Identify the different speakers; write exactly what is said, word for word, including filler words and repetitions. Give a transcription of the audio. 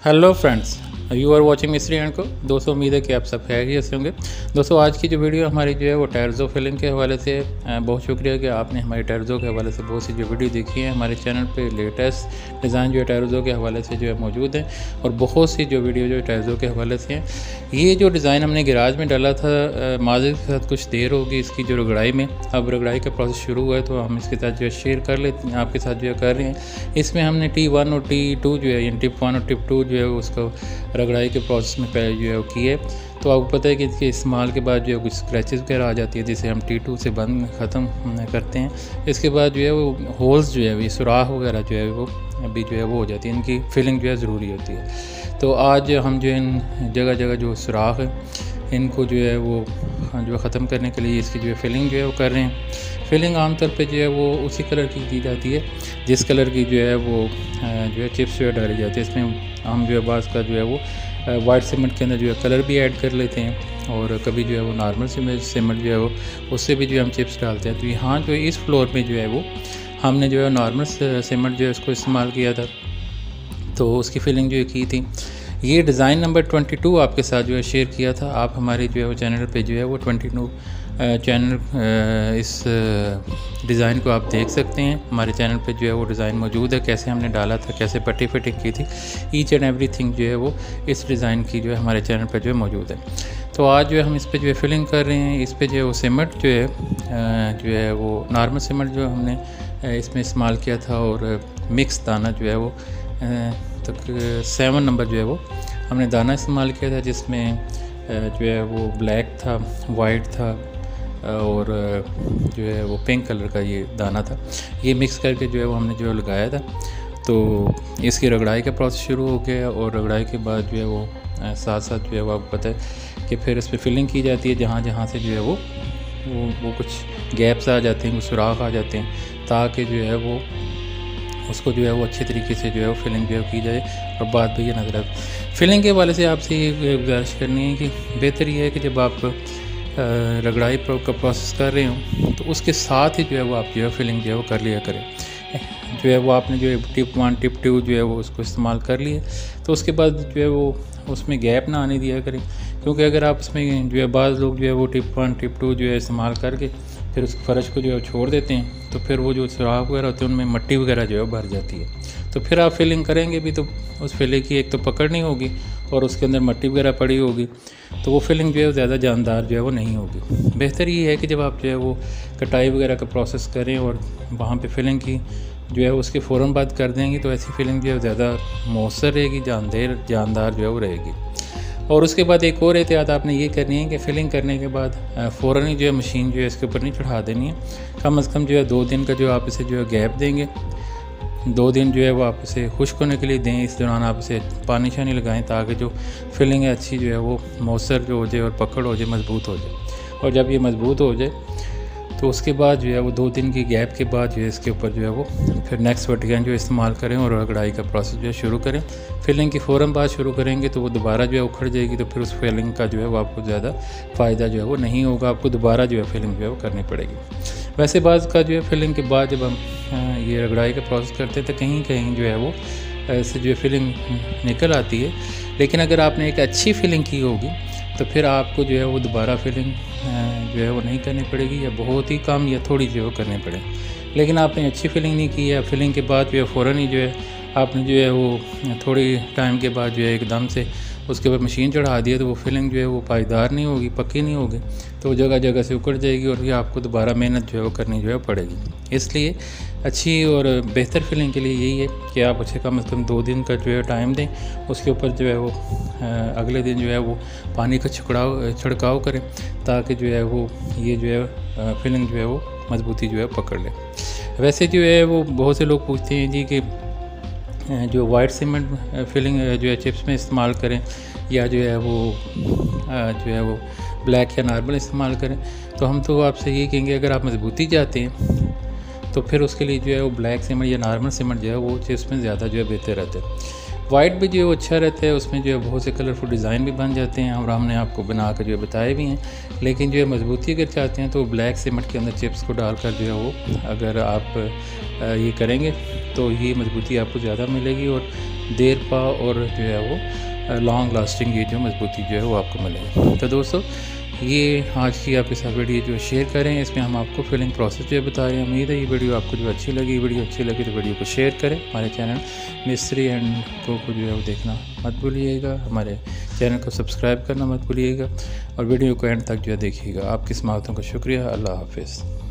Speaker 1: Hello friends, you are watching Mistry and Co. दोस्तों उम्मीद है कि आप सब खैरियत से होंगे। दोस्तों आज की जो वीडियो हमारी जो है वो टायर्ज़ो फिलिंग के हवाले से, बहुत शुक्रिया कि आपने हमारी टायर्ज़ो के हवाले से बहुत सी जो वीडियो देखी है। हमारे चैनल पे लेटेस्ट डिज़ाइन जो है टायर्ज़ो के हवाले से जो है मौजूद है और बहुत सी जो वीडियो जो है टायर्ज़ो के हवाले से हैं। ये जो डिज़ाइन हमने गैराज में डाला था, माजिद के साथ कुछ देर होगी इसकी जो रगड़ाई में। अब रगड़ाई का प्रोसेस शुरू हुआ है तो हम इसके साथ जो है शेयर कर लेते हैं, आपके साथ जो है कर रहे हैं। इसमें हमने टी वन और टी टू जो है, यानी टिप वन और टिप टू जो है उसको रगड़ाई के प्रोसेस में पहले जो है वो किए। तो आपको पता है कि इसके इस्तेमाल के बाद जो है कुछ स्क्रैचेस वगैरह आ जाती है, जिसे हम टी टू से बंद ख़त्म करते हैं। इसके बाद जो है वो होल्स जो है, ये सुराख वगैरह जो है वो अभी जो है वो हो जाती है, इनकी फिलिंग जो है ज़रूरी होती है। तो आज हम जो इन जगह जगह जो सुराख है इनको जो है वो जो है ख़त्म करने के लिए इसकी जो है फिलिंग जो है वो कर रहे हैं। फिलिंग आमतौर पे जो है वो उसी कलर की की जाती है जिस कलर की जो है वो जो है चिप्स जो है डाली जाती है। इसमें हम जो है बाज़ का जो है वो वाइट सीमेंट के अंदर जो है कलर भी ऐड कर लेते हैं और कभी जो है वो नॉर्मल सीमेंट जो है वो उससे भी जो है हम चिप्स डालते हैं। तो यहाँ जो इस फ्लोर में जो है वो हमने जो है नॉर्मल सीमेंट जो है उसको इस्तेमाल किया था, तो उसकी फिलिंग जो है की थी। ये डिज़ाइन नंबर ट्वेंटी टू आपके साथ जो है शेयर किया था। आप हमारे जो है वो चैनल पे जो है वो ट्वेंटी टू चैनल इस डिज़ाइन को आप देख सकते हैं। हमारे चैनल पे जो है वो डिज़ाइन मौजूद है, कैसे हमने डाला था, कैसे पट्टी फिटिंग की थी, ईच एंड एवरी थिंग जो है वो इस डिज़ाइन की जो है हमारे चैनल पे जो है मौजूद है। तो आज जो है हम इस पर जो है फिलिंग कर रहे हैं। इस पर जो है वो सीमेंट जो है जो है वो नॉर्मल सीमेंट जो हमने इसमें इस्तेमाल किया था और मिक्स दाना जो है वो तक सेवन नंबर जो है वो हमने दाना इस्तेमाल किया था, जिसमें जो है वो ब्लैक था, वाइट था और जो है वो पिंक कलर का ये दाना था। ये मिक्स करके जो है वो हमने जो है लगाया था। तो इसकी रगड़ाई का प्रोसेस शुरू हो गया और रगड़ाई के बाद जो है वो साथ साथ जो है वो आपको पता है कि फिर इस पर फिलिंग की जाती है, जहाँ जहाँ से जो है वो वो, वो कुछ गैप्स आ जाते हैं, कुछ सुराख आ जाते हैं, ताकि जो है वो उसको जो है वो अच्छे तरीके से जो है वो फिलिंग जो है की जाए। और बात भी ये नज़र आए फिलिंग के वाले से आपसे ये गुजारिश करनी है कि बेहतर ये है कि जब आप रगड़ाई का प्रोसेस कर रहे हो तो उसके साथ ही जो है वो आप जो है फिलिंग जो है वो कर लिया करें। जो है वो आपने जो है टिप वन टिप टू जो है वो उसको इस्तेमाल कर लिए, तो उसके बाद जो है वो उसमें गैप ना आने दिया करें, क्योंकि अगर आप उसमें जो है बाज़ लोग जो है वो टिप वन टिप टू जो है इस्तेमाल करके फिर उस फ़र्श को जो है छोड़ देते हैं, तो फिर वो जो सुराख वगैरह होते हैं उनमें मिट्टी वगैरह जो है भर जाती है। तो फिर आप फिलिंग करेंगे भी तो उस फिले की एक तो पकड़ नहीं होगी और उसके अंदर मिट्टी वगैरह पड़ी होगी, तो वो फिलिंग जो है ज़्यादा जानदार जो है वो नहीं होगी। बेहतर ये है कि जब आप जो है वो कटाई वगैरह का प्रोसेस करें और वहाँ पे फिलिंग की जो है उसके फ़ौरन बाद कर देंगे, तो ऐसी फिलिंग जो है ज़्यादा मौसर रहेगी, जानदार जानदार जो है वो रहेगी। और उसके बाद एक और एहतियात आपने ये करनी है कि फिलिंग करने के बाद फ़ौरन ही जो है मशीन जो है इसके ऊपर नहीं चढ़ा देनी है। कम अज़ कम जो है दो दिन का जो आप इसे जो है गैप देंगे, दो दिन जो है वो आप इसे खुश्क होने के लिए दें। इस दौरान आप इसे पानी शानी लगाएं ताकि जो फिलिंग है अच्छी जो है वो मौसर जो हो जाए और पकड़ हो जाए, मज़बूत हो जाए। और जब ये मज़बूत हो जाए तो उसके बाद जो है वो दो दिन की गैप के बाद जो है इसके ऊपर जो है वो फिर नेक्स्ट वर्टिकन जो इस्तेमाल करें और रगड़ाई का प्रोसेस जो है शुरू करें। फिलिंग की फ़ौरन बाद शुरू करेंगे तो वो दोबारा जो है उखड़ जाएगी, तो फिर उस फिलिंग का जो है वो आपको ज़्यादा फ़ायदा जो है वो नहीं होगा, आपको दोबारा जो है फिलिंग जो है वो करनी पड़ेगी। वैसे बाज़ का जो है फिलिंग के बाद जब हम ये रगड़ाई का प्रोसेस करते हैं तो कहीं कहीं जो है वो ऐसे जो है फिलिंग निकल आती है, लेकिन अगर आपने एक अच्छी फिलिंग की होगी तो फिर आपको जो है वो दोबारा फिलिंग जो है वो नहीं करनी पड़ेगी, या बहुत ही कम या थोड़ी जो है करनी पड़ेगी। लेकिन आपने अच्छी फिलिंग नहीं की है, फिलिंग के बाद जो है फ़ौरन ही जो है आपने जो है वो थोड़ी टाइम के बाद जो है एकदम से उसके ऊपर मशीन चढ़ा दिया, तो वो फिलिंग जो है वो पायदार नहीं होगी, पक्की नहीं होगी, तो वो जगह जगह से उकड़ जाएगी और फिर आपको दोबारा मेहनत जो है वो करनी जो है पड़ेगी। इसलिए अच्छी और बेहतर फिलिंग के लिए यही है कि आप अच्छे कम अज़ कम दो दिन का जो है टाइम दें, उसके ऊपर जो है वो अगले दिन जो है वो पानी का छिड़काव छिड़काव करें, ताकि जो है वो ये जो है फिलिंग जो है वो मजबूती जो है पकड़ ले। वैसे जो है वो बहुत से लोग पूछते हैं जी कि जो वाइट सीमेंट फिलिंग जो है चिप्स में इस्तेमाल करें या जो है वो जो है वो ब्लैक या नॉर्मल इस्तेमाल करें। तो हम तो आपसे ये कहेंगे अगर आप मजबूती चाहते हैं तो फिर उसके लिए जो है वो ब्लैक सीमेंट या नॉर्मल सीमेंट जो है वो चिप्स में ज़्यादा जो है बेहतर रहता है। वाइट भी जो है वो अच्छा रहता है, उसमें जो है बहुत से कलरफुल डिज़ाइन भी बन जाते हैं और हमने आपको बना कर जो है बताए भी हैं। लेकिन जो है मजबूती अगर चाहते हैं तो ब्लैक सीमेंट के अंदर चिप्स को डालकर जो है वो अगर आप ये करेंगे तो ये मजबूती आपको ज़्यादा मिलेगी और देर पा और जो है वो लॉन्ग लास्टिंग ये जो मजबूती जो है वो आपको मिलेगी। तो दोस्तों ये आज की आपके साथ वीडियो जो शेयर करें, इसमें हम आपको फिलिंग प्रोसेस जो है बता रहे हैं। उम्मीद है ये वीडियो आपको जो अच्छी लगी, वीडियो अच्छी लगी तो वीडियो को शेयर करें। हमारे चैनल मिस्त्री एंड को जो है वो देखना मत भूलिएगा, हमारे चैनल को सब्सक्राइब करना मत भूलिएगा और वीडियो को एंड तक जो है देखिएगा। आपकी समातों का शुक्रिया। अल्लाह हाफिज़।